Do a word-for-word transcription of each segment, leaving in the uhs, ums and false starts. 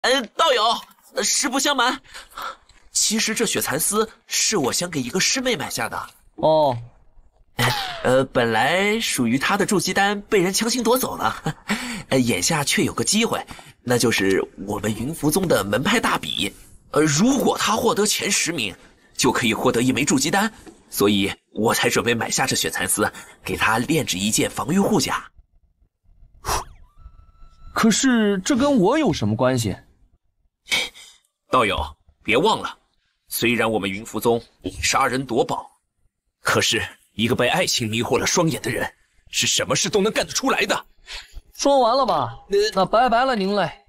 呃，道友，实不相瞒，其实这雪蚕丝是我想给一个师妹买下的。 哦， 呃，本来属于她的筑基丹被人强行夺走了，呃，眼下却有个机会，那就是我们云浮宗的门派大比。呃，如果她获得前十名，就可以获得一枚筑基丹，所以我才准备买下这雪蚕丝，给她炼制一件防御护甲。 可是这跟我有什么关系？ 道友，别忘了，虽然我们云浮宗以杀人夺宝，可是一个被爱情迷惑了双眼的人，是什么事都能干得出来的。 说完了吧？那拜拜了您嘞。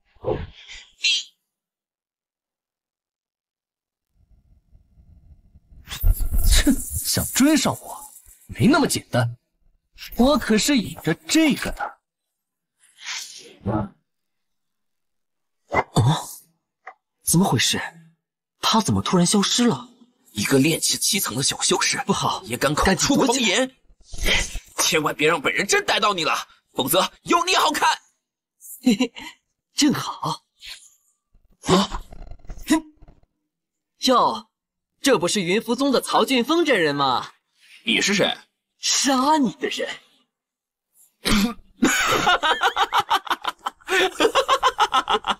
哼，想追上我，没那么简单。我可是引着这个的。 哦，怎么回事？他怎么突然消失了？ 一个炼气七层的小修士， 不好， 也敢口出狂言！千万别让本人真逮到你了，否则有你好看！ 嘿嘿，正好。啊，哼，哟，这不是云浮宗的曹俊峰这人吗？ 你是谁？ 杀你的人。 哈哈哈哈哈！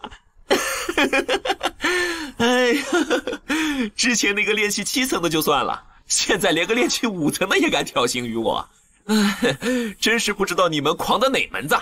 哎呀，之前那个炼气七层的就算了，现在连个炼气五层的也敢挑衅于我，哎，真是不知道你们狂的哪门子！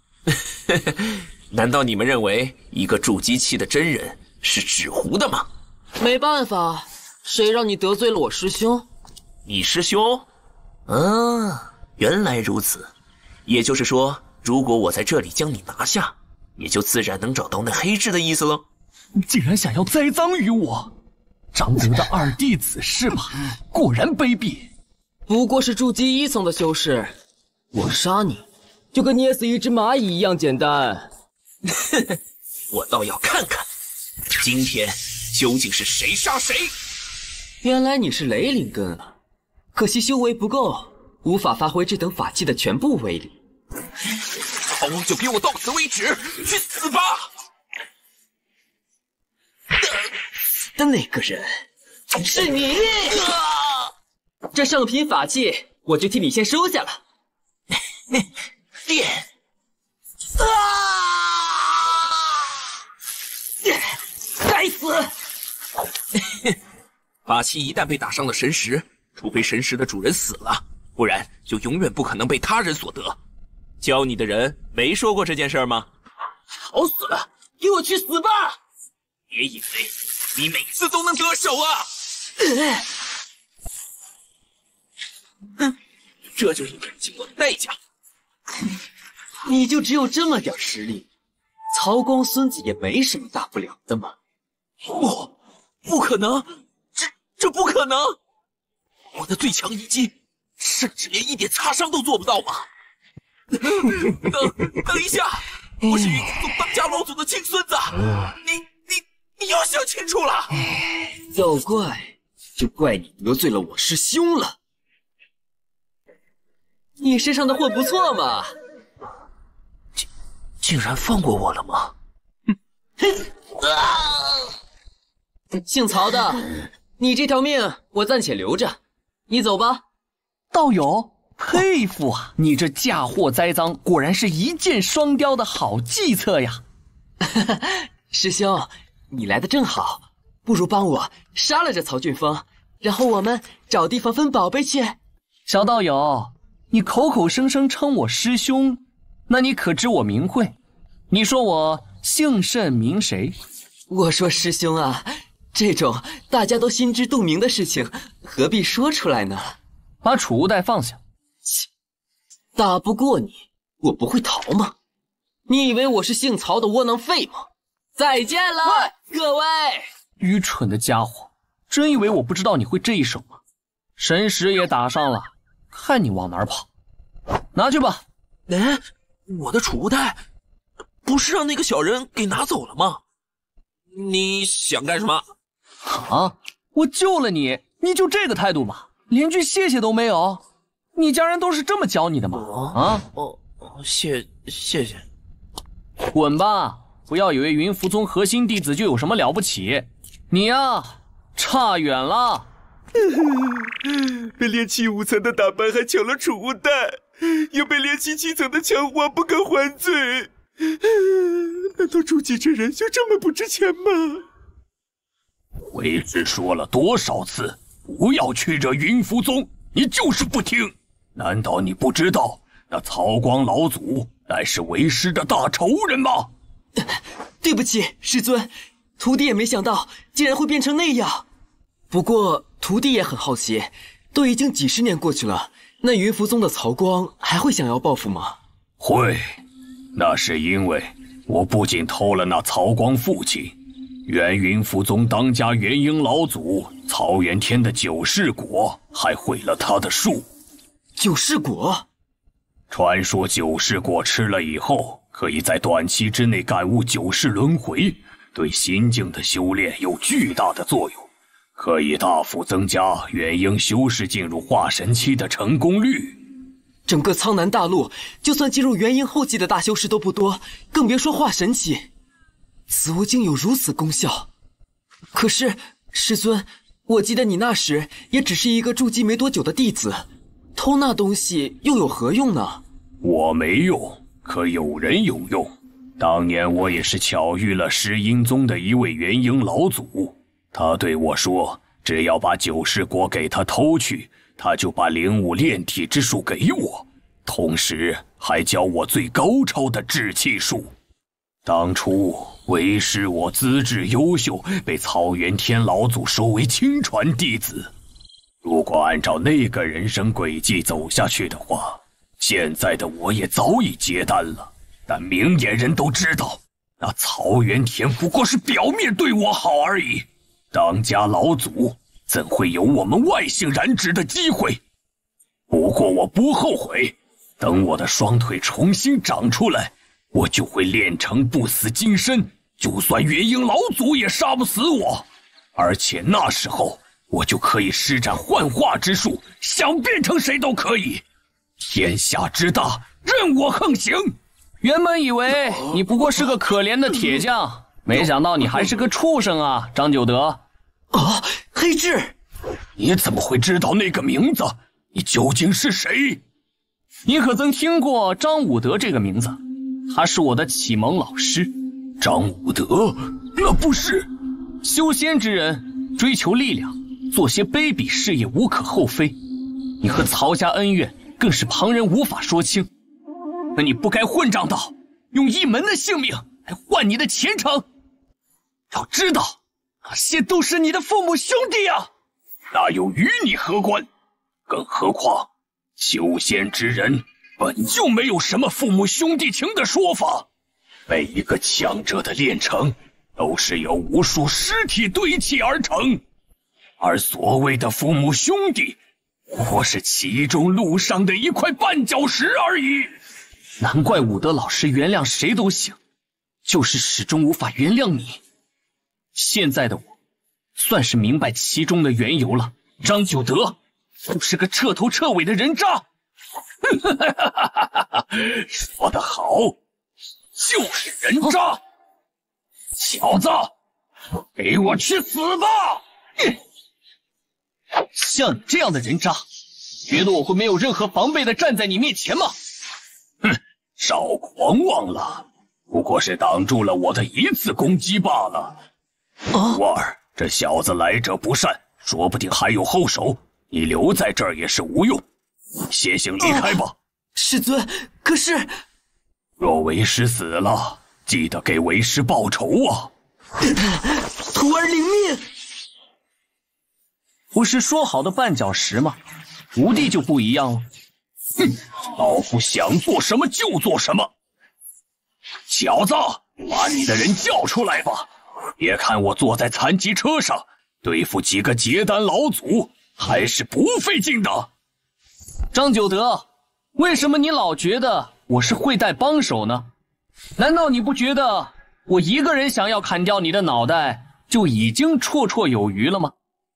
难道你们认为一个筑基期的真人是纸糊的吗？ 没办法，谁让你得罪了我师兄？ 你师兄？啊，原来如此。也就是说，如果我在这里将你拿下，也就自然能找到那黑痣的意思了。 你竟然想要栽赃于我，张德的二弟子是吧？果然卑鄙。 不过是筑基一层的修士，我杀你，就跟捏死一只蚂蚁一样简单。 我倒要看看，今天究竟是谁杀谁。 原来你是雷灵根啊，可惜修为不够，无法发挥这等法器的全部威力。 好，就给我到此为止，去死吧！ 的那个人是你，啊、这圣品法器我就替你先收下了。 练啊！该死！ 法器一旦被打伤了神识，除非神识的主人死了，不然就永远不可能被他人所得。教你的人没说过这件事吗？ 好死了，给我去死吧！ 别以为你每次都能得手啊！哼，这就是你经过的代价。 你就只有这么点实力，曹公孙子也没什么大不了的嘛。 不，不可能，这这不可能！我的最强一击，甚至连一点擦伤都做不到吗？等等一下，我是云浮宗当家老祖的亲孙子，你你你又想清楚了？ 要怪就怪你得罪了我师兄了。你身上的货不错嘛， 竟竟然放过我了吗？ 姓曹的，你这条命我暂且留着，你走吧。 道友。佩服啊！你这嫁祸栽赃，果然是一箭双雕的好计策呀！ 师兄，你来的正好，不如帮我杀了这曹俊峰，然后我们找地方分宝贝去。 小道友，你口口声声称我师兄，那你可知我名讳？你说我姓甚名谁？ 我说师兄啊，这种大家都心知肚明的事情，何必说出来呢？ 把储物袋放下。 打不过你，我不会逃吗？你以为我是姓曹的窝囊废吗？再见了，各位！ 愚蠢的家伙，真以为我不知道你会这一手吗？神识也打上了，看你往哪儿跑！拿去吧。 哎，我的储物袋不是让那个小人给拿走了吗？你想干什么？ 啊！我救了你，你就这个态度吗？连句谢谢都没有？你家人都是这么教你的吗？ 哦、 啊！ 哦，谢谢谢。 滚吧， 不要以为云浮宗核心弟子就有什么了不起，你呀，差远了。 被炼气五层的打败，还抢了储物袋，又被炼气七层的强化，不肯还嘴。难道筑基之人就这么不值钱吗？ 为师说了多少次，不要去惹云浮宗，你就是不听。难道你不知道那曹光老祖乃是为师的大仇人吗？ 对不起，师尊，徒弟也没想到竟然会变成那样。不过徒弟也很好奇，都已经几十年过去了，那云浮宗的曹光还会想要报复吗？ 会，那是因为我不仅偷了那曹光父亲原云浮宗当家元婴老祖曹元天的九世果，还毁了他的树。 九世果？ 传说九世果吃了以后，可以在短期之内感悟九世轮回，对心境的修炼有巨大的作用，可以大幅增加元婴修士进入化神期的成功率。 整个苍南大陆，就算进入元婴后期的大修士都不多，更别说化神期。此物竟有如此功效。可是，师尊，我记得你那时也只是一个筑基没多久的弟子，偷那东西又有何用呢？ 我没用，可有人有用。当年我也是巧遇了石英宗的一位元婴老祖，他对我说，只要把九世果给他偷去，他就把灵武炼体之术给我，同时还教我最高超的制气术。当初为师我资质优秀，被曹元天老祖收为亲传弟子。如果按照那个人生轨迹走下去的话，现在的我也早已结丹了。但明眼人都知道，那曹元天不过是表面对我好而已。当家老祖怎会有我们外姓染指的机会？不过我不后悔，等我的双腿重新长出来，我就会练成不死金身，就算元婴老祖也杀不死我。而且那时候我就可以施展幻化之术，想变成谁都可以。天下之大，任我横行。 原本以为你不过是个可怜的铁匠，没想到你还是个畜生啊，张九德。 啊，黑雉， 你怎么会知道那个名字？你究竟是谁？ 你可曾听过张武德这个名字？他是我的启蒙老师。 张武德，那不是修仙之人，追求力量，做些卑鄙事业无可厚非。你和曹家恩怨更是旁人无法说清。那你不该混账到用一门的性命来换你的前程。要知道，那些都是你的父母兄弟啊！ 那又与你何关？更何况，修仙之人本就没有什么父母兄弟情的说法。每一个强者的炼成，都是由无数尸体堆砌而成，而所谓的父母兄弟，不过是其中路上的一块绊脚石而已。 难怪武德老师原谅谁都行，就是始终无法原谅你。现在的我，算是明白其中的缘由了。张九德就是个彻头彻尾的人渣。 说得好，就是人渣。小子，给我去死吧！ 像你这样的人渣，觉得我会没有任何防备的站在你面前吗？ 哼，少狂妄了，不过是挡住了我的一次攻击罢了。 啊， 徒儿，这小子来者不善，说不定还有后手，你留在这儿也是无用，先行离开吧。 啊，师尊，可是若为师死了，记得给为师报仇啊！ 徒儿领命。 不是说好的绊脚石吗？徒弟就不一样了。 哼，老夫想做什么就做什么。小子，把你的人叫出来吧！别看我坐在残疾车上，对付几个结丹老祖还是不费劲的。 张九德，为什么你老觉得我是会带帮手呢？难道你不觉得我一个人想要砍掉你的脑袋就已经绰绰有余了吗？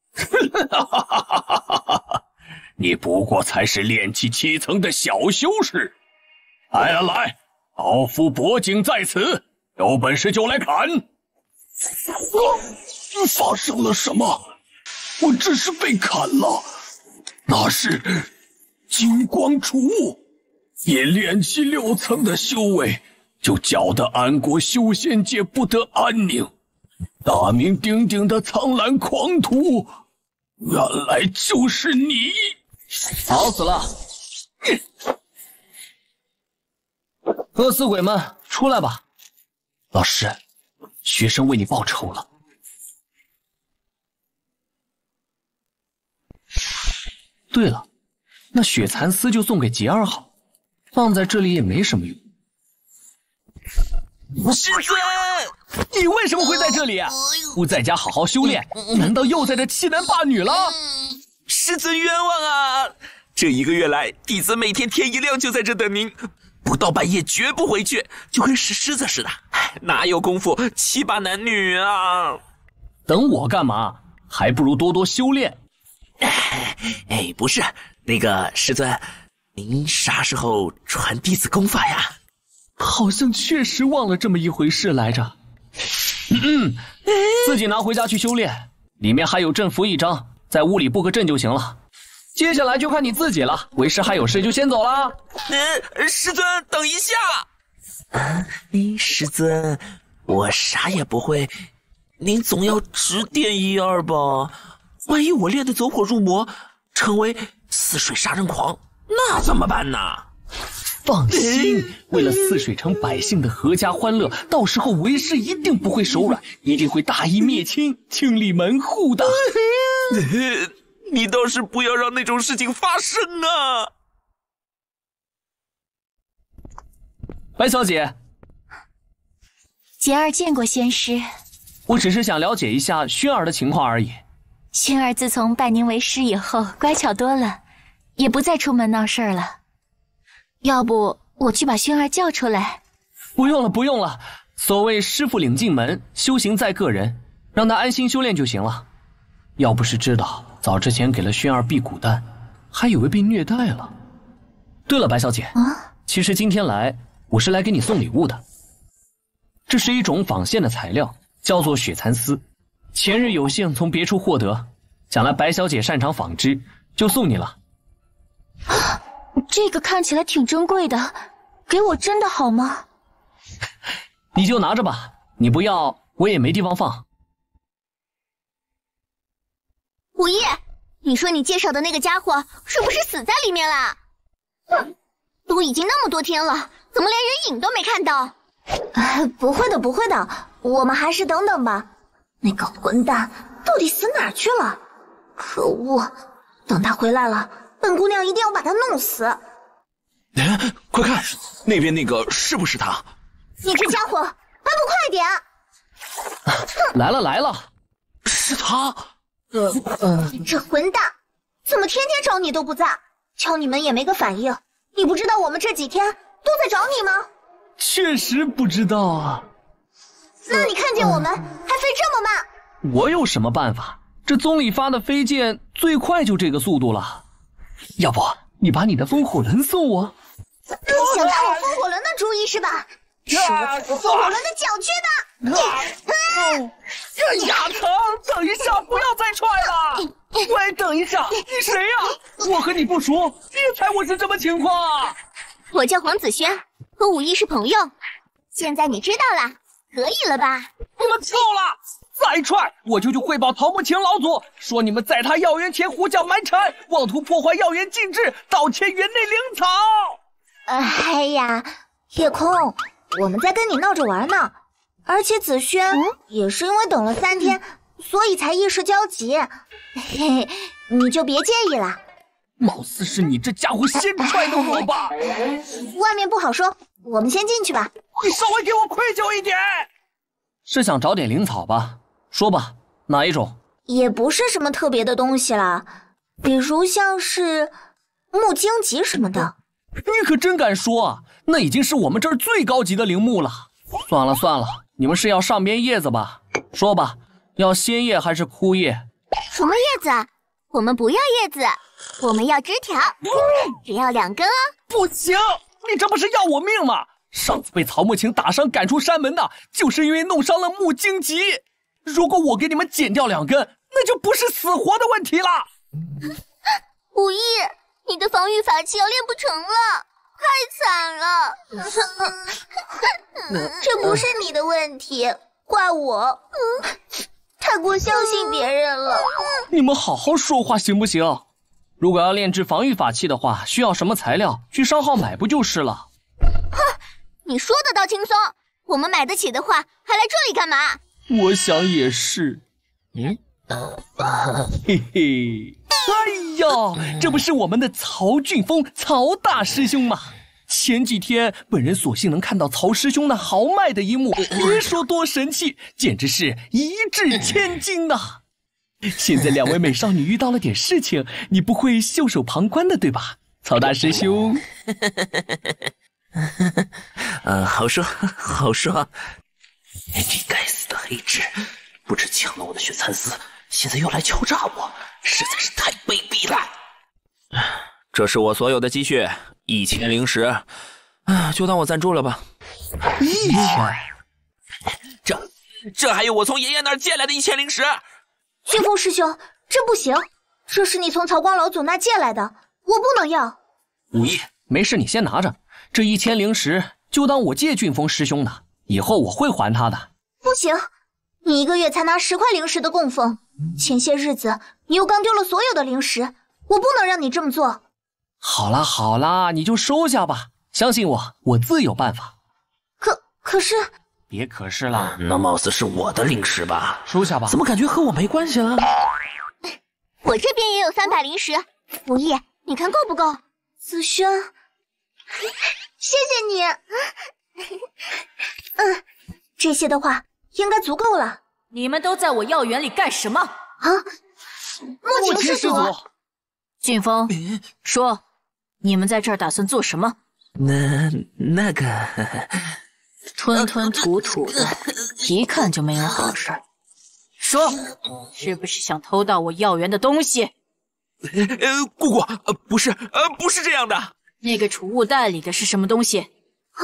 你不过才是炼气七层的小修士。来来来，老夫脖颈在此， 有本事就来砍！发生了什么？我只是被砍了，那是金光储物，一练起六层的修为，就搅得安国修仙界不得安宁。大名鼎鼎的苍蓝狂徒，原来就是你！ 好死了！饿死鬼们，出来吧！老师，学生为你报仇了。对了，那血蚕丝就送给杰儿好，放在这里也没什么用。师尊，你为什么会在这里？不在家好好修炼，难道又在这欺男霸女了？ 师尊冤枉啊！这一个月来，弟子每天天一亮就在这等您，不到半夜绝不回去，就跟石狮子似的，哪有功夫欺霸男女啊？ 等我干嘛？还不如多多修炼。 哎，不是，那个师尊，您啥时候传弟子功法呀？ 好像确实忘了这么一回事来着。嗯，自己拿回家去修炼，里面还有阵符一张，在屋里布个阵就行了。接下来就看你自己了。为师还有事就先走了。 嗯，师尊，等一下。啊，师尊，我啥也不会，您总要指点一二吧？万一我练得走火入魔，成为似水杀人狂，那怎么办呢？ 放心，为了泗水城百姓的阖家欢乐，到时候为师一定不会手软，一定会大义灭亲，清理门户的。 你倒是不要让那种事情发生啊！ 白小姐， 杰儿见过仙师， 我只是想了解一下薰儿的情况而已。 薰儿自从拜您为师以后，乖巧多了，也不再出门闹事儿了。要不我去把薰儿叫出来？ 不用了，不用了。所谓师傅领进门，修行在个人，让他安心修炼就行了。要不是知道早之前给了薰儿辟谷丹，还以为被虐待了。对了，白小姐，啊，其实今天来我是来给你送礼物的。这是一种纺线的材料，叫做血蚕丝。前日有幸从别处获得，想来白小姐擅长纺织，就送你了。 这个看起来挺珍贵的，给我真的好吗？ 你就拿着吧，你不要我也没地方放。 五一，你说你介绍的那个家伙是不是死在里面了？哼，都已经那么多天了，怎么连人影都没看到？ 呃，不会的，不会的，我们还是等等吧。那个混蛋到底死哪儿去了？可恶！等他回来了，本姑娘一定要把他弄死。 哎，快看，那边那个是不是他？ 你这家伙，还不快点！ 来了来了， 是他。 呃呃，这混蛋，怎么天天找你都不在，敲你门也没个反应？你不知道我们这几天都在找你吗？ 确实不知道啊。 那你看见我们还飞这么慢？ 我有什么办法？这宗里发的飞剑最快就这个速度了。要不你把你的风火轮送我？ 你想打我风火轮的主意是吧？使我风火轮的脚去吧！ 这牙疼！等一下，不要再踹了！喂，等一下，你谁呀？我和你不熟，别猜我是什么情况啊！ 我叫黄子轩，和武艺是朋友。现在你知道了，可以了吧？ 你们够了！再踹，我就去汇报陶木青老祖，说你们在他药园前胡搅蛮缠，妄图破坏药园禁制，盗窃园内灵草。 哎呀，夜空，我们在跟你闹着玩呢。而且子轩、嗯、也是因为等了三天，嗯、所以才一时焦急。嘿嘿，你就别介意了。 貌似是你这家伙先踹的我吧？ 外面不好说，我们先进去吧。 你稍微给我愧疚一点。是想找点灵草吧？说吧，哪一种？ 也不是什么特别的东西啦，比如像是木荆棘什么的。 你可真敢说啊！那已经是我们这儿最高级的灵木了。算了算了，你们是要上边叶子吧？说吧，要鲜叶还是枯叶？ 什么叶子？我们不要叶子，我们要枝条，只要两根哦。 不行，你这不是要我命吗？ 上次被曹木晴打伤赶出山门的，就是因为弄伤了木荆棘。如果我给你们剪掉两根，那就不是死活的问题了。 武艺，你的防御法器要练不成了，太惨了。这不是你的问题，怪我，太过相信别人了。 你们好好说话行不行？如果要炼制防御法器的话，需要什么材料，去商号买不就是了？ 哼，你说的倒轻松，我们买得起的话，还来这里干嘛？ 我想也是。嗯，嘿嘿，哎呀，这不是我们的曹俊峰曹大师兄吗？前几天本人索性能看到曹师兄那豪迈的一幕，别说多神气，简直是一掷千金呐！现在两位美少女遇到了点事情，你不会袖手旁观的对吧，曹大师兄？ 呃，好说好说。你该死的黑痣，不止抢了我的血蚕丝，现在又来敲诈我，实在是太卑鄙了。这是我所有的积蓄，一千灵石，啊，就当我赞助了吧。 一千？ 这这还有我从爷爷那儿借来的一千灵石。 俊峰师兄，这不行，这是你从曹光老祖那借来的，我不能要。 武艺，没事，你先拿着，这一千灵石就当我借俊峰师兄的，以后我会还他的。 不行，你一个月才拿十块灵石的供奉，前些日子你又刚丢了所有的灵石，我不能让你这么做。 好啦好啦，你就收下吧，相信我，我自有办法。 可可是， 别可是了， 那貌似是我的灵石吧？ 收下吧。 怎么感觉和我没关系了？ 我这边也有三百灵石，武艺，你看够不够？ 子轩，谢谢你。嗯，这些的话应该足够了。 你们都在我药园里干什么？ 啊！木晴师祖， 俊峰，说，你们在这儿打算做什么？ 那那个， 吞吞吐吐的，一看就没有好事。说，是不是想偷盗我药园的东西？ 呃，姑姑，呃，不是，呃，不是这样的。 那个储物袋里的是什么东西？ 啊！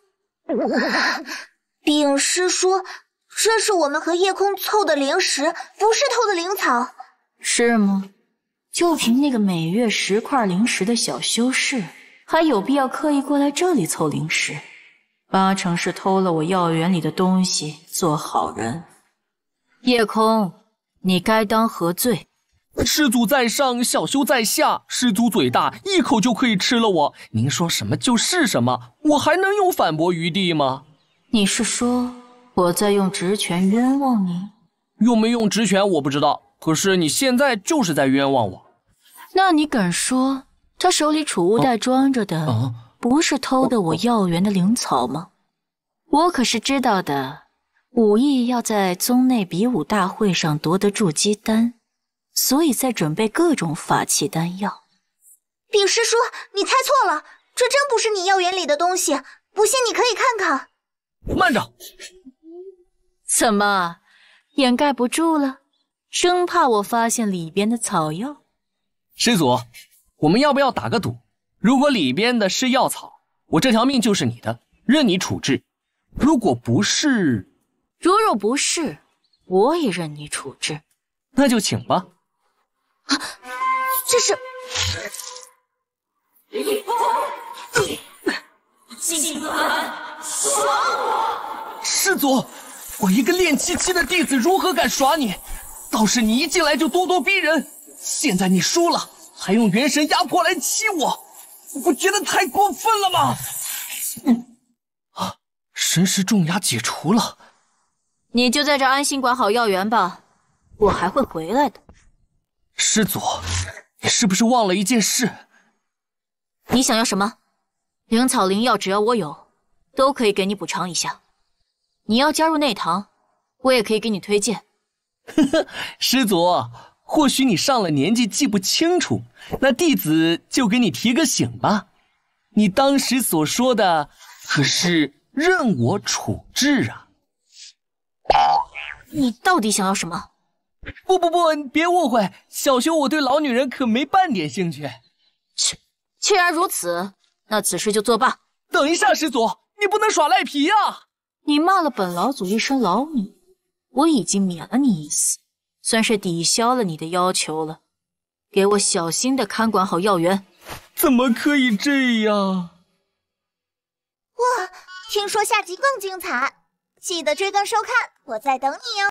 禀师叔，这是我们和夜空凑的灵石，不是偷的灵草。 是吗？就凭那个每月十块灵石的小修士，还有必要刻意过来这里凑灵石？八成是偷了我药园里的东西做好人。夜空，你该当何罪？ 师祖在上，小修在下。师祖嘴大，一口就可以吃了我。您说什么就是什么，我还能有反驳余地吗？ 你是说我在用职权冤枉你？ 用没用职权我不知道，可是你现在就是在冤枉我。 那你敢说他手里储物袋装着的、哦、不是偷的我药园的灵草吗？我可是知道的，武艺要在宗内比武大会上夺得筑基丹，所以在准备各种法器丹药。 禀师叔，你猜错了，这真不是你药园里的东西，不信你可以看看。 慢着！ 怎么，掩盖不住了？生怕我发现里边的草药？ 师祖，我们要不要打个赌？如果里边的是药草，我这条命就是你的，任你处置；如果不是， 如若不是，我也任你处置。 那就请吧。 啊，这是。 竟敢耍我！ 师祖，我一个练气期的弟子如何敢耍你？倒是你一进来就咄咄逼人，现在你输了，还用元神压迫来欺我，你不觉得太过分了吗？嗯，啊，神识重压解除了。 你就在这安心管好药园吧，我还会回来的。 师祖，你是不是忘了一件事？ 你想要什么？灵草灵药只要我有，都可以给你补偿一下。你要加入内堂，我也可以给你推荐。 呵呵，师祖，或许你上了年纪记不清楚，那弟子就给你提个醒吧。你当时所说的可是任我处置啊。 你到底想要什么？ 不不不，你别误会，小修我对老女人可没半点兴趣。 切，既然如此，那此事就作罢。 等一下，师祖， 你不能耍赖皮啊！ 你骂了本老祖一声老女，我已经免了你一死，算是抵消了你的要求了。给我小心的看管好药园。 怎么可以这样？ 哇，听说下集更精彩，记得追更收看，我在等你哦。